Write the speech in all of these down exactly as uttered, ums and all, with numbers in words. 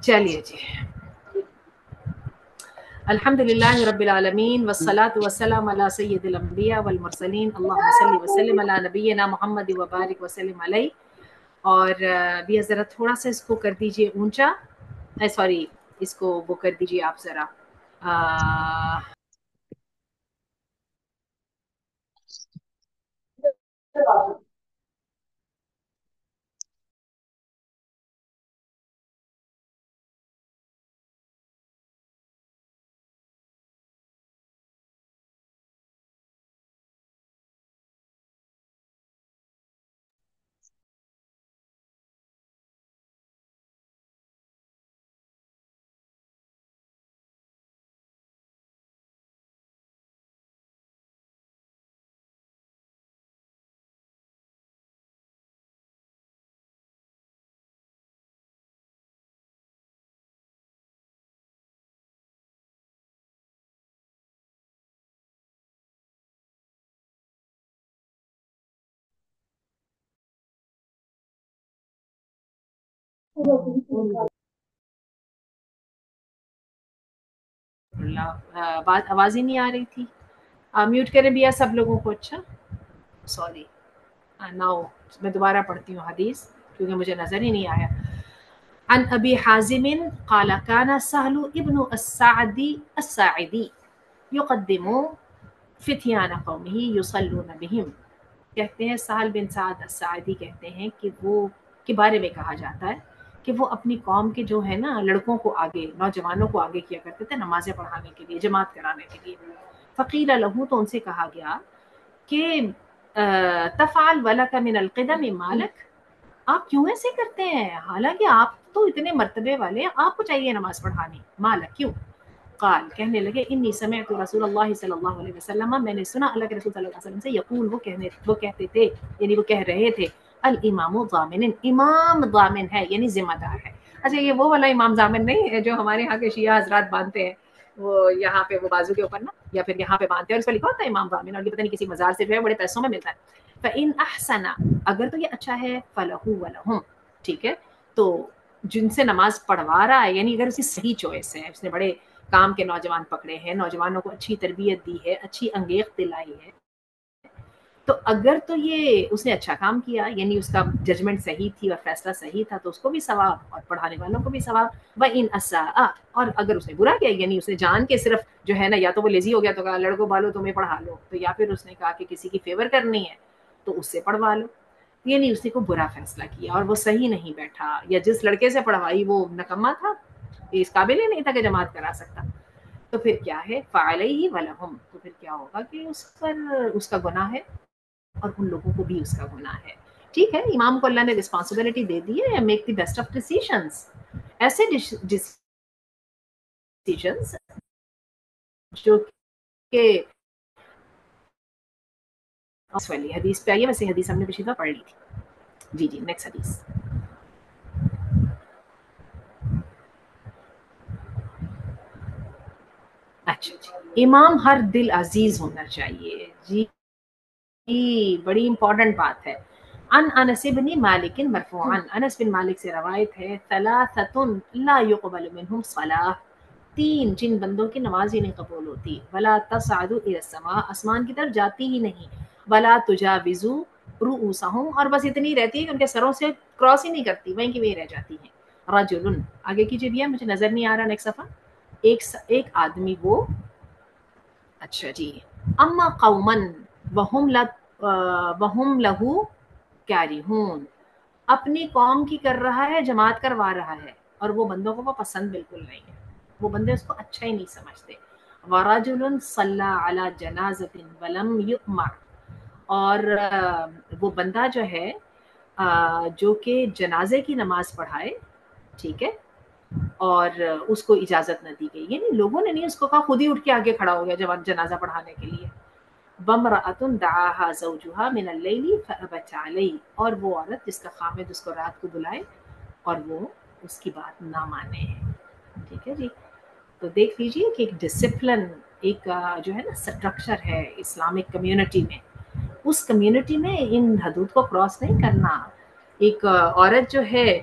چلیے جی، الحمدللہ رب العالمین والصلاة والسلام علی سید الانبیاء والمرسلین اللہم صلی وسلم علی نبینا محمد وبارک وسلم علیہ. اور بھی ذرا تھوڑا سا اس کو کر دیجئے اونچا، سوری اس کو وہ کر دیجئے آپ ذرا بات آواز ہی نہیں آ رہی تھی. میوٹ کریں بھیا سب لوگوں کو. اچھا سوری ناؤ میں دوبارہ پڑھتی ہوں حدیث کیونکہ مجھے نظر ہی نہیں آیا. عن ابی حازم قال كان سهل ابن السعدی الساعدی یقدم فتیان قومه یصلون بهم. کہتے ہیں سہل بن سعد الساعدی کہتے ہیں کہ وہ کے بارے میں کہا جاتا ہے کہ وہ اپنی قوم کے جو ہے نا لڑکوں کو آگے، نوجوانوں کو آگے کیا کرتے تھے نمازیں پڑھانے کے لیے، جماعت کرانے کے لیے. فقیل له تو ان سے کہا گیا کہ تفعل ولک من القدم مالک، آپ کیوں ایسے کرتے ہیں حالانکہ آپ تو اتنے مرتبے والے ہیں، آپ کو چاہیے نماز پڑھانی، مالک کیوں؟ قال کہنے لگے انی سمعت رسول اللہ صلی اللہ علیہ وسلم، میں نے سنا اللہ کے رسول صلی اللہ علیہ وسلم سے یقول وہ کہنے وہ کہتے تھے یعنی وہ کہہ رہے تھے الامام ضامن، امام ضامن ہے یعنی ذمہ دار ہے. اچھا یہ وہ والا امام ضامن نہیں ہے جو ہمارے ہاں کے شیعہ حضرات باندھتے ہیں، وہ یہاں پہ وہ بازو کے اوپر نا یا پھر یہاں پہ باندھتے ہیں اور اس پہ لکھا ہوتا ہے امام ضامن، اور یہ پتہ نہیں کسی مزار سے جو ہے بڑے پیسوں میں ملتا ہے. فإن احسن، اگر تو یہ اچھا ہے، فلہ ولہم، ٹھیک ہے، تو جن سے نماز پڑھوا رہا ہے یعنی اگر اس کی صحیح چوائس ہے، اس نے بڑے کام کے نوجوان پکڑے ہیں، نوجوانوں کو اچھی تربیت دی ہے، اچھی انگیخت دلائی ہے، تو اگر تو یہ اس نے اچھا کام کیا یعنی اس کا ججمنٹ صحیح تھی اور فیصلہ صحیح تھا تو اس کو بھی ثواب اور پڑھانے والوں کو بھی ثواب. وَإِنْ أَسَاءَ، اور اگر اس نے برا کیا یعنی اس نے جان کے صرف جو ہے نا یا تو وہ لیزی ہو گیا تو کہا لڑکوں بالو تمہیں پڑھا لو، تو یا پھر اس نے کہا کہ کسی کی فیور کرنی ہے تو اس سے پڑھوا لو، یعنی اس نے کوئی برا فیصلہ کیا اور وہ صحیح نہیں بیٹھا، یا جس لڑکے سے پڑھوائی وہ نکما تھا، اس قابل ہی نہیں تھا کہ جماعت کرا سکتا، تو پھر کیا ہے فعلیہ ولہم، تو پھر کیا ہوگا کہ اس پر اس کا گناہ ہے اور ان لوگوں کو بھی اس کا گناہ ہے. ٹھیک ہے، امام کو اللہ نے رسپانسبلٹی دے دی ہے، make the best of decisions, ایسے ڈیسیژنز جو کہ والی حدیث پہ آئیے، ویسے حدیث ہم نے پچھلی دفعہ پڑھ لی تھی. جی جی نیکسٹ حدیث. اچھا جی، امام ہر دل عزیز ہونا چاہیے. جی جی بڑی امپورٹنٹ بات ہے. ان انس بن مالک مرفوعا، انس بن مالک سے روایت ہے ثلاثۃ لا يقبل منهم صلاۃ، تین جن بندوں کی نماز ہی نہیں قبول ہوتی، ولا تصعد الى السماء، آسمان کی طرف جاتی ہی نہیں، ولا تجاوز رؤوسهم، اور بس اتنی رہتی ہے کہ ان کے سروں سے کراس ہی نہیں کرتی، وہیں کی وہیں رہ جاتی ہیں. رجل، آگے کیجیے بھیا مجھے نظر نہیں آ رہا نیکسٹ صفحہ. ایک ایک آدمی وہ، اچھا جی، اما قوما وہم وہم لہو کارہون، اپنی قوم کی کر رہا ہے، جماعت کروا رہا ہے، اور وہ بندوں کو وہ پسند بالکل نہیں ہے، وہ بندے اس کو اچھا ہی نہیں سمجھتے. ورجل صلی علی جنازۃ ولم یؤمر، اور وہ بندہ جو ہے جو کہ جنازے کی نماز پڑھائے، ٹھیک ہے، اور اس کو اجازت نہ دی گئی، یعنی لوگوں نے نہیں اس کو کہا، خود ہی اٹھ کے آگے کھڑا ہو گیا جنازہ پڑھانے کے لیے. وامرأۃ دعاہا زوجہا من اللیل فابت علیہ، اور وہ عورت جس کا خامد اس کو رات کو بلائے اور وہ اس کی بات نہ مانے. ٹھیک ہے جی، تو دیکھ لیجیے کہ ایک ڈسپلن، ایک جو ہے نا اسٹرکچر ہے اسلامک کمیونٹی میں، اس کمیونٹی میں ان حدود کو کراس نہیں کرنا. ایک عورت جو ہے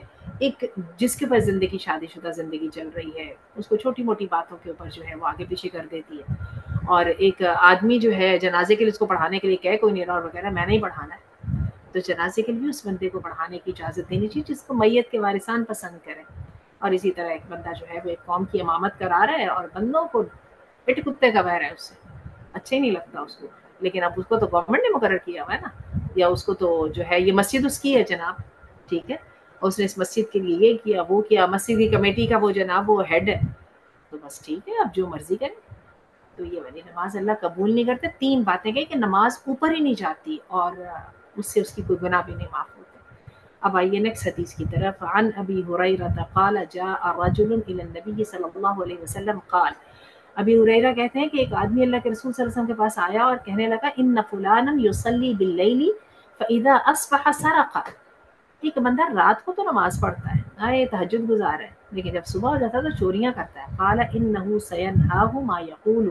ایک جس کے پاس زندگی شادی شدہ زندگی چل رہی ہے اس کو چھوٹی موٹی باتوں کے اوپر جو ہے وہ آگے پیچھے کر دیتی ہے، اور ایک آدمی جو ہے جنازے کے لیے اس کو پڑھانے کے لیے کہے کوئی نہیں رہا اور وغیرہ میں نہیں پڑھانا ہے، تو جنازے کے لیے اس بندے کو پڑھانے کی اجازت دینی چاہیے جس کو میت کے وارثان پسند کریں۔ اور اسی طرح ایک بندہ جو ہے وہ ایک قوم کی امامت کرا رہا ہے اور بندوں کو پٹ کتے کا بہ رہا ہے، اس سے اچھا ہی نہیں لگتا اس کو، لیکن اب اس کو تو گورنمنٹ نے مقرر کیا ہوا ہے نا، یا اس کو تو جو ہے یہ مسجد اس کی ہے جناب، ٹھیک ہے، اور اس نے اس مسجد کے لیے یہ کیا وہ کیا، مسجد کی کمیٹی کا وہ جناب وہ ہیڈ ہے، تو بس ٹھیک ہے اب جو مرضی کرے۔ تو یہ والی نماز اللہ قبول نہیں کرتے۔ تین باتیں کہ کہ نماز اوپر ہی نہیں جاتی اور اس سے اس کی کوئی گناہ بھی نہیں معاف ہوتے۔ اب آئیے نیکسٹ حدیث کی طرف۔ عن ابی ہریرہ قال جاء رجل الى النبی صلی اللہ علیہ وسلم قال، ابی ہریرہ کہتے ہیں کہ ایک آدمی اللہ کے رسول صلی اللہ علیہ وسلم کے پاس آیا اور کہنے لگا ان فلانا یصلی باللیل فاذا اصبح سرق، ایک بندہ رات کو تو نماز پڑھتا ہے، ہاں یہ تہجد گزار ہے، لیکن جب صبح ہو جاتا ہے تو چوریاں کرتا ہے۔ قال انه سينهاه ما يقول،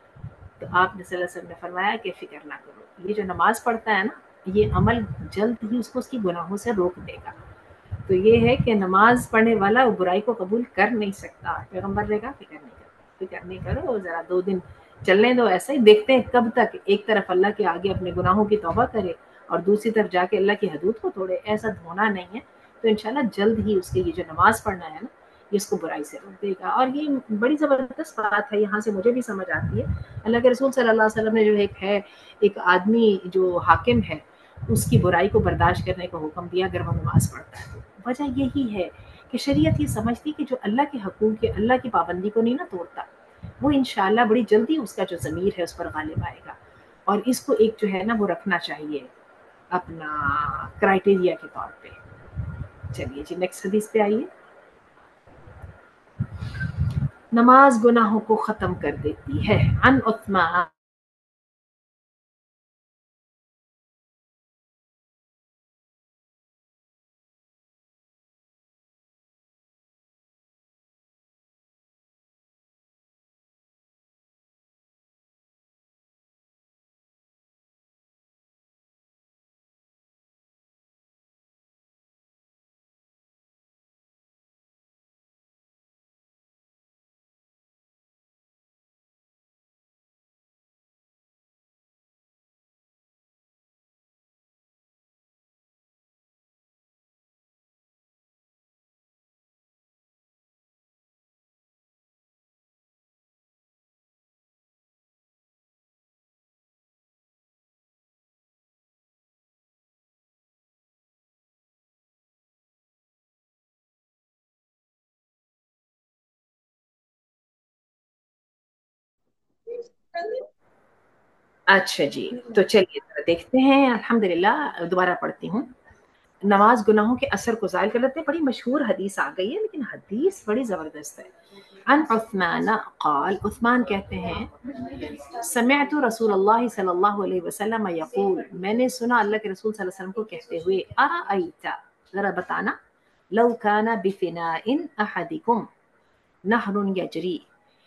تو آپ نے صلی اللہ علیہ وسلم نے فرمایا کہ فکر نہ کرو، یہ جو نماز پڑھتا ہے نا یہ عمل جلد ہی اس کو اس کی گناہوں سے روک دے گا۔ تو یہ ہے کہ نماز پڑھنے والا برائی کو قبول کر نہیں سکتا، پیغمبر نے کہا فکر نہیں کرو، فکر نہیں کرو، ذرا دو دن چلنے دو، ایسا ہی دیکھتے ہیں کب تک ایک طرف اللہ کے آگے اپنے گناہوں کی توبہ کرے اور دوسری طرف جا کے اللہ کی حدود کو توڑے، ایسا ہونا نہیں ہے۔ تو انشاءاللہ جلد ہی اس کے یہ جو نماز پڑھنا ہے نا یہ اس کو برائی سے روک دے گا۔ اور یہ بڑی زبردست بات ہے، یہاں سے مجھے بھی سمجھ آتی ہے، اللہ کے رسول صلی اللہ علیہ وسلم نے جو ایک ہے ایک آدمی جو حاکم ہے اس کی برائی کو برداشت کرنے کا حکم دیا اگر وہ نماز پڑھتا ہے، تو وجہ یہی ہے کہ شریعت یہ سمجھتی کہ جو اللہ کے حقوق کے اللہ کی پابندی کو نہیں نہ توڑتا وہ انشاءاللہ بڑی جلدی اس کا جو ضمیر ہے اس پر غالب آئے گا، اور اس کو ایک جو ہے نا وہ رکھنا چاہیے اپنا کرائٹیریا کے طور پہ۔ چلیے جی نیکسٹ حدیث پہ آئیے۔ نماز گناہوں کو ختم کر دیتی ہے۔ عن عثمان اچھا جی، تو چلیے ذرا دیکھتے ہیں، الحمدللہ دوبارہ پڑھتی ہوں۔ نماز گناہوں کے اثر کو زائل کر لیتے ہیں، بڑی مشہور حدیث آ گئی ہے لیکن حدیث بڑی زبردست ہے۔ عن عثمان قال، عثمان کہتے ہیں سمعت رسول اللہ صلی اللہ علیہ وسلم یقول، میں نے سنا اللہ کے رسول صلی اللہ علیہ وسلم کو کہتے ہوئے، ارأیت، ذرا بتانا، لو کان بفناء احدکم نہر یجری،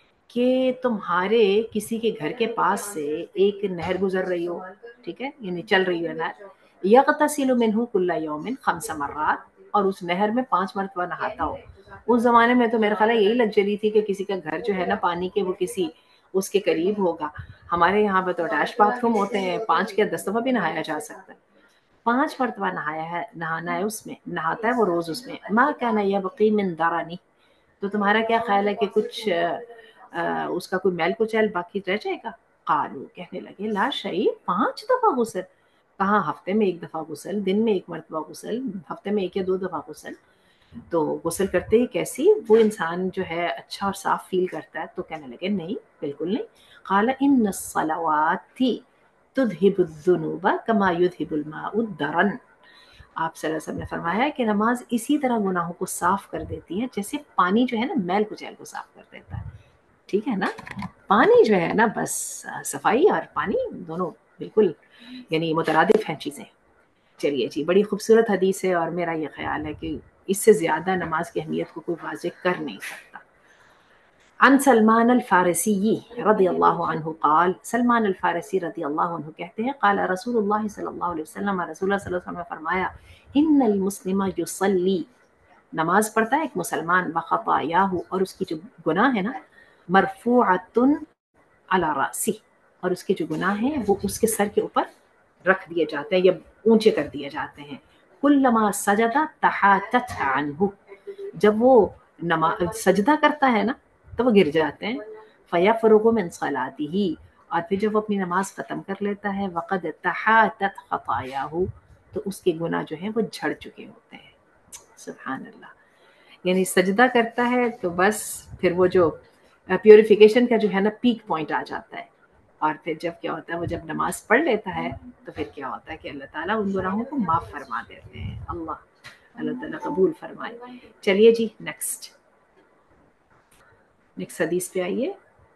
کہ تمہارے کسی کے گھر کے پاس سے ایک نہر گزر رہی ہو، ٹھیک ہے، یعنی چل رہی ہے نہر، یغتسل منہ کل یوم خمس مرات، اور اس نہر میں پانچ مرتبہ نہاتا ہو۔ اس زمانے میں تو میرا خیال ہے یہی لگژری تھی کہ کسی کا گھر جو ہے نا پانی کے وہ کسی اس کے قریب ہوگا، ہمارے یہاں پہ تو اٹیچ باتھ روم ہوتے ہیں، پانچ کے دس دفعہ بھی نہایا جا سکتا ہے، پانچ مرتبہ نہایا ہے، نہانا ہے اس میں، نہاتا ہے وہ روز اس میں۔ ما کان یبقی من درنی، تو تمہارا کیا خیال ہے کہ کچھ آ، اس کا کوئی میل کچیل باقی رہ جائے گا؟ قالو، کہنے لگے لا شیء، پانچ دفعہ غسل، کہاں ہفتے میں ایک دفعہ غسل، دن میں ایک مرتبہ غسل، ہفتے میں ایک یا دو دفعہ غسل، تو غسل کرتے ہی کیسی وہ انسان جو ہے اچھا اور صاف فیل کرتا ہے؟ تو کہنے لگے نہیں بالکل نہیں۔ قال ان الصلوات تذهب الذنوب كما يذهب الماء الدرن، آپ صلی اللہ علیہ وسلم نے فرمایا کہ نماز اسی طرح گناہوں کو صاف کر دیتی ہے جیسے پانی جو ہے نا میل کچیل کو صاف کر دیتا ہے، ٹھیک ہے نا، پانی جو ہے نا بس صفائی اور پانی دونوں بالکل یعنی مترادف ہیں چیزیں۔ چلیے جی، بڑی خوبصورت حدیث ہے اور میرا یہ خیال ہے کہ اس سے زیادہ نماز کی اہمیت کو کوئی واضح کر نہیں سکتا۔ عن سلمان الفارسی رضی اللہ عنہ قال، سلمان الفارسی رضی اللہ عنہ کہتے ہیں قال رسول اللہ صلی اللہ علیہ وسلم، رسول اللہ صلی اللہ علیہ وسلم نے فرمایا ان المسلم یصلی، نماز پڑھتا ہے ایک مسلمان وخطایاہ، اور اس کی جو گناہ ہے نا مرفوعۃ علی رأسہ، اور اس کے جو گناہ ہیں وہ اس کے سر کے اوپر رکھ دیے جاتے ہیں یا اونچے کر دیے جاتے ہیں. کلما سجد تحاتت عنہ، جب وہ نماز سجدہ کرتا ہے نا تو وہ گر جاتے ہیں. فیفرغ من صلاته، اور پھر جب وہ اپنی نماز ختم کر لیتا ہے وقد تحاتت خطایاہ، تو اس کے گناہ جو ہیں وہ جھڑ چکے ہوتے ہیں. سبحان اللہ. یعنی سجدہ کرتا ہے تو بس پھر وہ جو پیوریفیکیشن کا جو ہے نا پیک پوائنٹ آ جاتا ہے، اور پھر جب کیا ہوتا ہے وہ جب نماز پڑھ لیتا ہے تو پھر کیا ہوتا ہے کہ اللہ تعالیٰ ان گناہوں کو معاف فرما دیتے ہیں. اللہ اللہ تعالیٰ قبول فرمائے. چلیے جی نیکسٹ نیکسٹ حدیث پہ آئیے.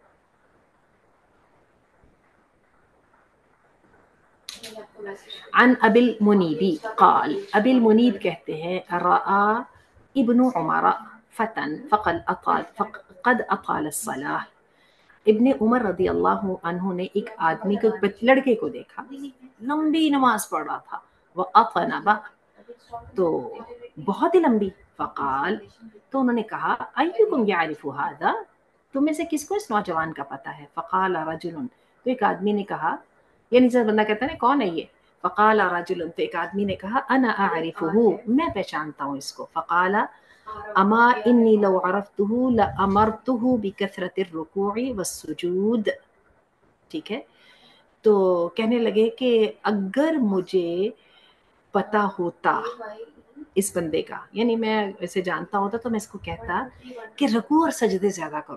عن ابی المنیب قال، ابی المنیب کہتے ہیں رآ ابن عمر فتن فقد اطال فقد اطال الصلاة، ابن عمر رضی اللہ عنہ نے ایک آدمی کو لڑکے کو دیکھا لمبی نماز پڑھ رہا تھا، وہ اطنب تو بہت ہی لمبی، فقال تو انہوں نے کہا ایکم یعرف ھذا، تم میں سے کس کو اس نوجوان کا پتہ ہے؟ فقال رجل، تو ایک آدمی نے کہا، یعنی جب بندہ کہتا ہے نا کون ہے یہ، فقال رجل، تو ایک آدمی نے کہا انا اعرفہ، میں پہچانتا ہوں اس کو. فقال اما انی لو عرفتہ لامرتہ بکثرت الرکوع والسجود. ٹھیک ہے، تو کہنے لگے کہ اگر مجھے پتا ہوتا اس بندے کا، یعنی میں اسے جانتا ہوتا تو میں اس کو کہتا کہ رکوع اور سجدے زیادہ کرو.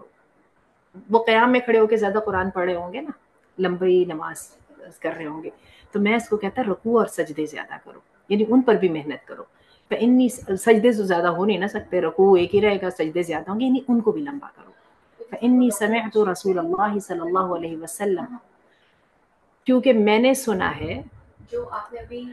وہ قیام میں کھڑے ہو کے زیادہ قرآن پڑھ رہے ہوں گے نا، لمبی نماز کر رہے ہوں گے، تو میں اس کو کہتا رکوع اور سجدے زیادہ کرو، یعنی ان پر بھی محنت کرو. فإنی، سجدے تو زیادہ ہو نہیں نہ سکتے، رکوع ایک ہی رہے گا، سجدے زیادہ ہوں گے، یعنی ان کو بھی لمبا کرو. فإنی سمعت رسول اللہ صلی اللہ علیہ وسلم، کیونکہ میں نے سنا ہے، جو آپ نے ابھی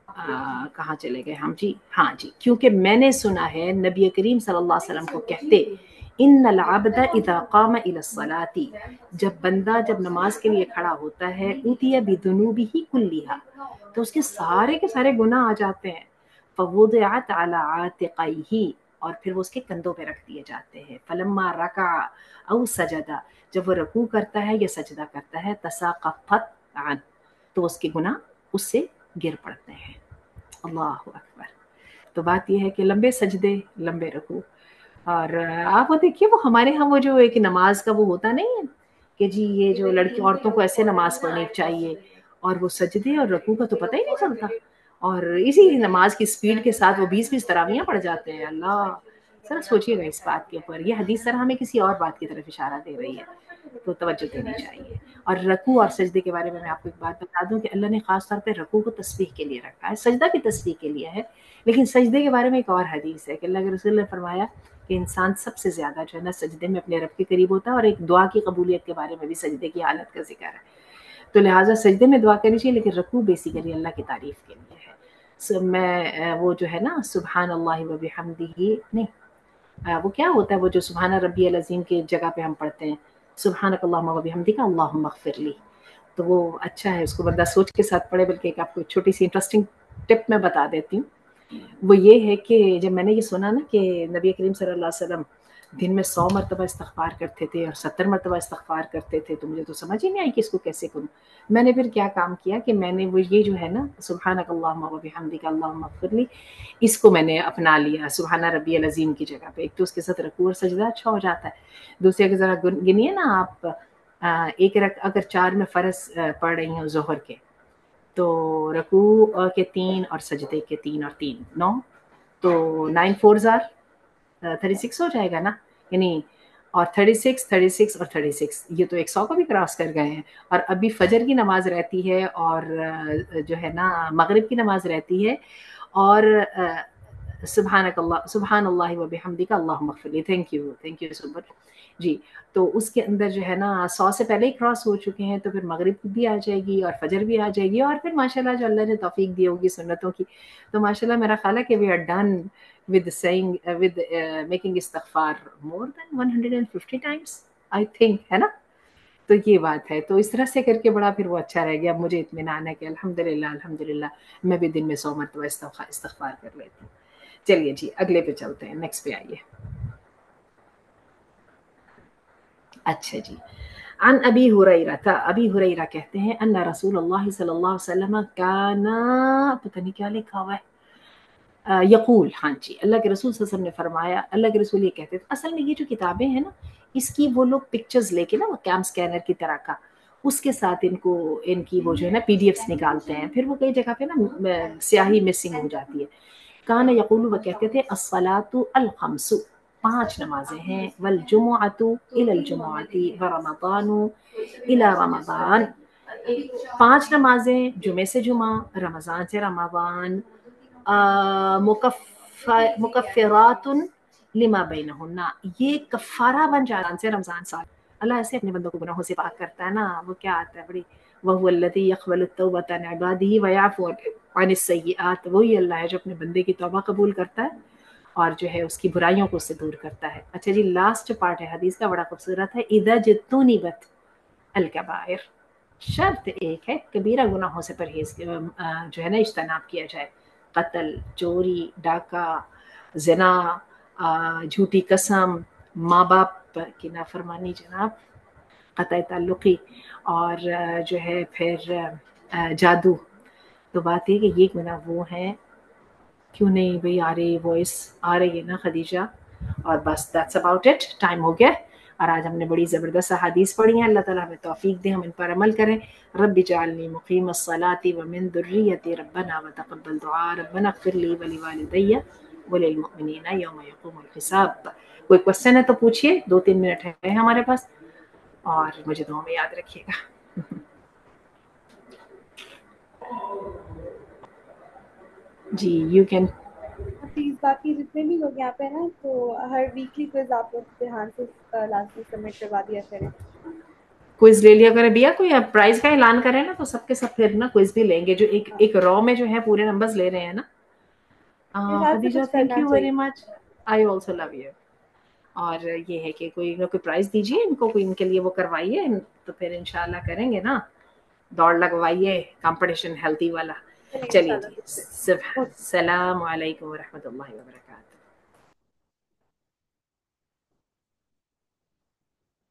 کہاں چلے گئے ہم جی ہاں جی کیونکہ میں نے سنا ہے نبی کریم صلی اللہ علیہ وسلم کو کہتے ان العبد اذا قام الى الصلاة، جب بندہ جب نماز کے لیے کھڑا ہوتا ہے اوتی بذنوبہ کلھا، تو اس کے سارے کے سارے گناہ آ جاتے ہیں. فوضعت علی عاتقیہ، اور پھر وہ اس کے کندھوں پہ رکھ دیے جاتے ہیں. فلما رکع او سجدہ، جب وہ رکوع کرتا ہے یا سجدہ کرتا ہے تساقطت عنہ، تو اس کے گناہ اس سے گر پڑتے ہیں. اللہ اکبر. تو بات یہ ہے کہ لمبے سجدے، لمبے رکوع، اور آپ وہ دیکھیے وہ ہمارے ہاں وہ جو ایک نماز کا وہ ہوتا نہیں ہے کہ جی یہ جو لڑکی عورتوں کو ایسے نماز پڑھنی چاہیے، اور وہ سجدے اور رکوع کا تو پتہ ہی نہیں چلتا، اور اسی نماز کی سپیڈ کے ساتھ وہ بیس بیس تراویحیں پڑھ جاتے ہیں. اللہ، ذرا سوچیے گا اس بات کے اوپر. یہ حدیث سر ہمیں کسی اور بات کی طرف اشارہ دے رہی ہے، تو توجہ دینی چاہیے. اور رکوع اور سجدے کے بارے میں میں آپ کو ایک بات بتا دوں کہ اللہ نے خاص طور پہ رکوع کو تسبیح کے لیے رکھا ہے، سجدہ بھی تسبیح کے لیے ہے، لیکن سجدے کے بارے میں ایک اور حدیث ہے کہ اللہ کے رسول نے فرمایا کہ انسان سب سے زیادہ جو ہے نا سجدے میں اپنے رب کے قریب ہوتا ہے، اور ایک دعا کی قبولیت کے بارے میں بھی سجدے کی حالت کا ذکر ہے. تو لہٰذا سجدے میں دعا کرنی چاہیے، لیکن رکوع بیسیکلی اللہ کی تعریف کے لیے ہے. سب میں وہ جو ہے نا سبحان اللہ و بحمدہ، نہیں وہ کیا ہوتا ہے وہ جو سبحان ربی العظیم کی جگہ پہ ہم پڑھتے ہیں سبحانک اللہم و بحمدک اللہم اغفر لی، تو وہ اچھا ہے، اس کو بندہ سوچ کے ساتھ پڑھے. بلکہ ایک آپ کو چھوٹی سی انٹرسٹنگ ٹپ میں بتا دیتی ہوں، وہ یہ ہے کہ جب میں نے یہ سنا نا کہ نبی کریم صلی اللہ علیہ وسلم دن میں سو مرتبہ استغفار کرتے تھے اور ستر مرتبہ استغفار کرتے تھے، تو مجھے تو سمجھ ہی نہیں آئی کہ اس کو کیسے کروں. میں نے پھر کیا کام کیا کہ میں نے وہ یہ جو ہے نا سبحانک اللہم و بحمدک اللہم اغفر لی، اس کو میں نے اپنا لیا سبحان ربی العظیم کی جگہ پہ. ایک تو اس کے ساتھ رکوع اور سجدہ اچھا ہو جاتا ہے، دوسرے اگر ذرا گنیے نا آپ، ایک رک اگر چار میں فرض پڑھ رہی ہوں ظہر کے، تو رکوع کے تین اور سجدے کے تین اور تین نو، تو نائن فور زار تھرٹی سکس ہو جائے گا نا، یعنی اور تھرٹی سکس تھرٹی سکس اور تھرٹی سکس، یہ تو ایک سو کو بھی کراس کر گئے ہیں. اور ابھی فجر کی نماز رہتی ہے، اور جو ہے نا مغرب کی نماز رہتی ہے، اور سبحانک اللہ سبحان اللہ و بحمدک اللہم اغفر لی. Thank you thank you so much جی. تو اس کے اندر جو ہے نا سو سے پہلے ہی کراس ہو چکے ہیں، تو پھر مغرب بھی آ جائے گی اور فجر بھی آ جائے گی، اور پھر ماشاءاللہ جو اللہ نے توفیق دی ہوگی سنتوں کی، تو ماشاءاللہ میرا خیال ہے کہ we are done with seeing with making استغفار more than one hundred and fifty times I think, ہے نا. تو یہ بات ہے، تو اس طرح سے کر کے بڑا پھر وہ اچھا رہ گیا. اب مجھے اطمینان ہے کہ الحمدللہ الحمدللہ میں بھی دن میں سو مرتبہ استغفار استغفار کر لیتی ہوں. چلیے جی اگلے پہ چلتے ہیں، نیکسٹ پہ آئیے. اچھا جی، عن ابی ہریرہ، ابی ہریرہ کہتے ہیں ان رسول اللہ صلی اللہ علیہ وسلم کان، پتہ نہیں کیا لکھا ہوا ہے، یقول، ہاں جی، اللہ کے رسول صلی اللہ علیہ وسلم نے فرمایا، اللہ کے رسول یہ کہتے تھے. اصل میں یہ جو کتابیں ہیں نا، اس کی وہ لوگ پکچرز لے کے نا، وہ کیم اسکینر کی طرح کا، اس کے ساتھ ان کو ان کی وہ جو ہے نا پی ڈی ایفس نکالتے ہیں، پھر وہ کئی جگہ پہ نا سیاہی مسنگ ہو جاتی ہے. کان یقول، وہ کہتے تھے، الصلاۃ الخمس، پانچ نمازیں ہیں، والجمعۃ الی الجمعۃ ورمضان الی رمضان، پانچ نمازیں جمعے سے جمعہ، رمضان سے رمضان، مکفرات لما بینہن، یہ کفارہ بن جاتا ہے رمضان سال. اللہ ایسے اپنے بندوں کو گناہوں سے پاک کرتا ہے نا. وہ کیا آتا ہے بڑی، وَهُوَ الَّذِي يَقْبَلُ التَّوْبَةَ عَنْ عِبَادِهِ وَيَعْفُو عَنِ السَّيِّئَاتِ، وہی اللہ ہے جو اپنے بندے کی توبہ قبول کرتا ہے اور جو ہے اس کی برائیوں کو اس سے دور کرتا ہے. اچھا جی، لاسٹ پارٹ ہے حدیث کا، بڑا خوبصورت ہے. اِذَا اجْتُنِبَتْ الْكَبَائِرُ، شرط ایک ہے کبیرہ گناہوں سے پرہیز جو ہے نا اجتناب کیا جائے. قتل، چوری، ڈاکہ، زنا، جھوٹی قسم، ماں باپ کی نافرمانی جناب، قطع تعلقی، اور جو ہے پھر جادو. تو بات یہ کہ یہ گناہ وہ ہیں. کیوں نہیں بھئی آ رہی وائس، آ رہی ہے نا خدیجہ؟ اور بس دیٹس اباؤٹ اٹ، ٹائم ہو گیا. اور آج ہم نے بڑی زبردست احادیث پڑھی ہیں. اللہ تعالیٰ ہمیں توفیق دے ہم ان پر عمل کریں. رب اجعلنی مقیم الصلاۃ ومن ذریتی ربنا وتقبل دعاء ربنا اغفر لی ولوالدی وللمؤمنین یوم یقوم الحساب. کوئی کوشچن ہے تو پوچھیے، دو تین منٹ ہے ہمارے پاس، اور مجھے دعاؤں میں یاد رکھیے گا. جی یو کین. پلیز باقی جتنے بھی لوگ یہاں پہ ہیں تو ہر ویکلی کوئز آپ لوگ دھیان سے لازمی سبمٹ کروا دیا کریں. کوئز لے لیا کریں بھیا. کوئی پرائز کا اعلان کریں نا تو سب کے سب پھر نا کوئز بھی لیں گے، جو ایک ایک رو میں جو ہے پورے نمبرز لے رہے ہیں نا. حساب سے خدیجہ کچھ تھینک کرنا یو ویری چاہیے. Much, I also love you. اور یہ ہے کہ کوئی نہ کوئی پرائز دیجیے ان کو، کوئی ان کے لیے وہ کروائیے، تو پھر انشاءاللہ کریں گے نا. دوڑ لگوائیے کمپٹیشن ہیلتھی والا. چلیے جی، السلام علیکم ورحمۃ اللہ وبرکاتہ.